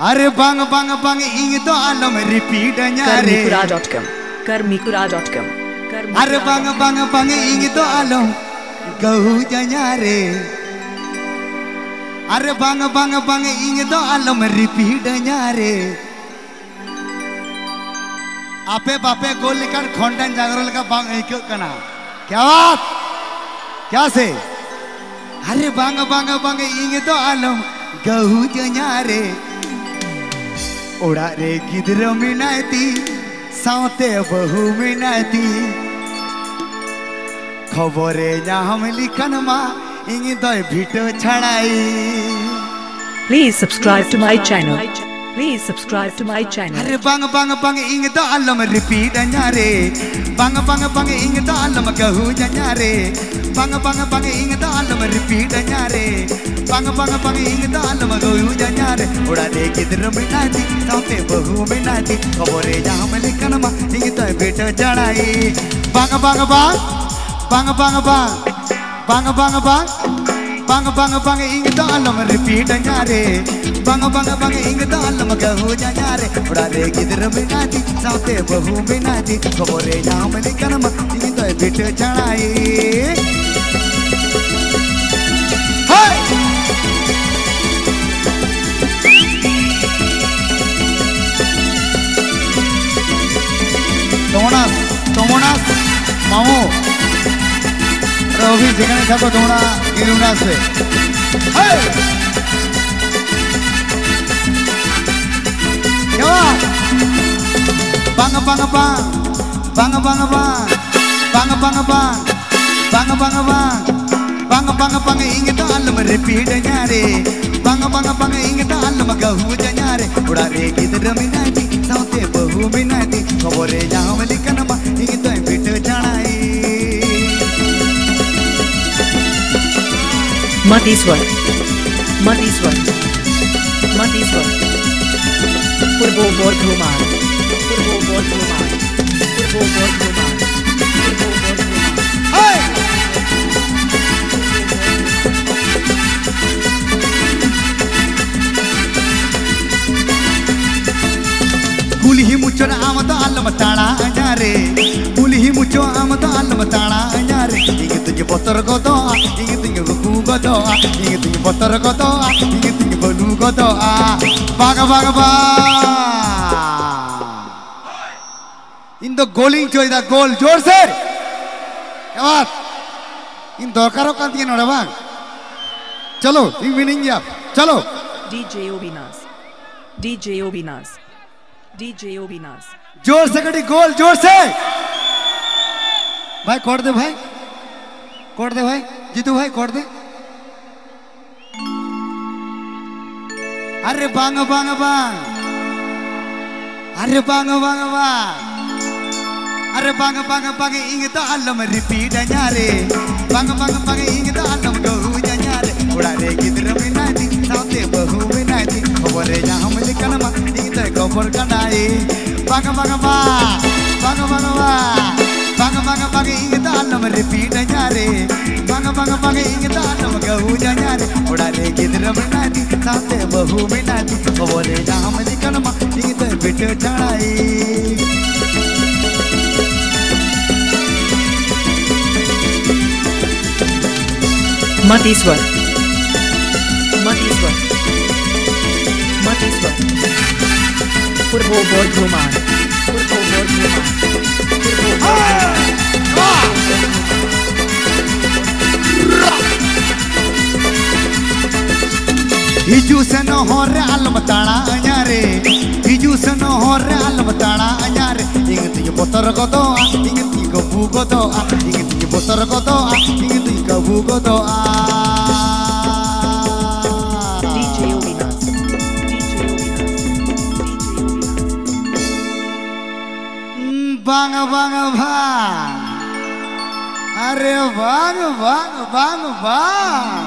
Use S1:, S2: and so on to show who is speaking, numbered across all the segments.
S1: अरे बांग बांग बांग इंग तो आलम रिपीट न्यारे
S2: karmikura.com
S1: अरे बांग बांग बांग इंग तो आलम गहू न्यारे अरे बांग बांग बांग इंग तो आलम रिपीट न्यारे आपे बापे गोल लिखन खोंडन जागरण का बांग एक कना क्या बात क्या से अरे बांग बांग बांग इंग तो आलम गहू न्यारे ओड़ा रे गिद्र मिनाती साउते बहु मिनाती खबरे हम लिखन मा इंग दय भिटो छड़ाई।
S2: Please subscribe to my channel. Please subscribe to my channel.
S1: अरे बांग बांग बांग इंग तो आलम रिपीट न्यारे बांग बांग बांग इंग तो आलम गहू न्यारे बांग बांग बांग इंग तो आलम रिपीट न्यारे बांग बांग बांग इंग तो आलम गहू न्यारे उड़ा दे गिद्र मिनाती साउते बहु मिनाती खबरे हम लिखन मा इंग तो बेटो चढ़ाई। बांग बांग बांग बांग बांग बांग बांग बांग बांग बांग बांग बांग इंग तो आलम रिपीट न्यारे बांग बांग बांग इंग तो आलम गहू न्यारे उड़ा दे गिद्र मिनाती साउते बहु मिनाती खबरे हम लिखन मा इंग तो बेटो चढ़ाई। Tomonas mau Robi sekarang siapa Tomona Ilunas pe hey ya bang bang bang bang bang bang bang bang bang bang bang bang bang bang bang ingat alam repeat nyare bang bang bang ingat alam gahu nyare udah re गिद्र Minati साउते बहु मिनाती खबरे हम लिखन मा इंग तो बेटो चढ़ाई।
S2: Matiswar Purbo Bordhomar
S1: hey कुलही मुचो आम तो आलम ताड़ा अन्यारे कुलही मुचो आम तो आलम ताड़ा अन्यारे इंग तुझे पत्तर को दो इंग तुझे गुकू को दो इंग तुझे पत्तर को दो इंग तुझे बलू को दो बाग बाग बा इन तो गोलिंग चोइदा गोल जोर से क्या बात इन दरकारों का दिए नोड़ा बाग चलो इन विनिंग या चलो
S2: DJ Obinas
S1: जोर से कटी गोल जोर से भाई कोड दे भाई जीतू भाई कोड दे अरे बांग बांग बांग अरे बांग बांग बांग अरे बांग बांग बांग इंग तो आलम रिपीट न्यारे बांग बांग बांग इंग तो आलम गहू न्यारे उड़ा रे गिद्र मिनाती साउते बहु मिनाती खबरे हम लिखन मा इंग तो खबर कनाई। बांग बांग बांग बांग बांग बांग बांग बांग इंग तो आलम रिपीट न्यारे बांग बांग बांग इंग तो आलम गहू न्यारे उड़ा रे गिद्र मिनाती साउते बहु मिनाती खबरे हम लिखन मा इंग तो बेटो चढ़ाई।
S2: Matiswar Purbo Bordhomar
S1: हिजू से न हो रे आलम ताड़ा अन्यारे हिजू से न हो रे आलम ताड़ा अन्यारे इंग तुझे पत्तर को दो इंग तुझे गबू को दो इंग तुझे पत्तर को दो इंग तुझे गबू को दो बांग बांग भांग अरे बांग बांग बांग बांग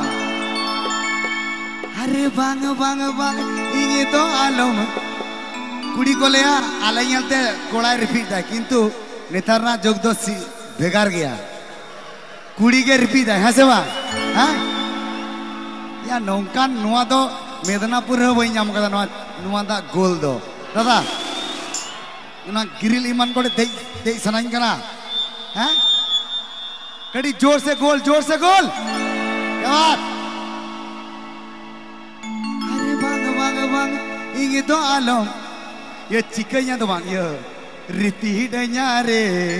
S1: अरे बांग बांग बांग इंगे तो आलम कुड़ी को ले आलते कोड़ा रिपीट है किंतु नेतारना जोग दो भेगार गया कुड़ी के रिपीट है से बा हाँ या नौकान नुआ दो मेदनापुर हो वही नाम कदा नुआ नुआदा गोल दो दादा ना गिरिल ईमान को दे सनाइन कना हैं कड़ी जोर से गोल क्या बात अरे bang ingi do alom ya cikanya do bang ya repeat nyare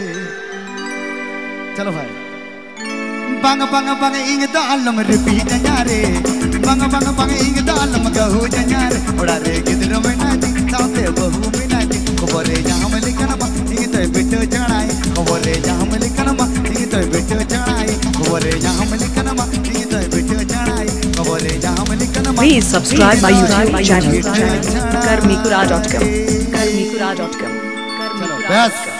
S1: चलो भाई bang ingi do alom repeat nyare bang ingi do alom gahu nyare oda re gidro menadi saute bahu menadi kobore jaham likana ba ingi to bitu janai kobore jaham likana ba ingi to bitu janai kobore jaham likana ba ingi to bitu janai kobore jaham likana ba
S2: Please subscribe my YouTube channel karmikura.com
S1: चलो बस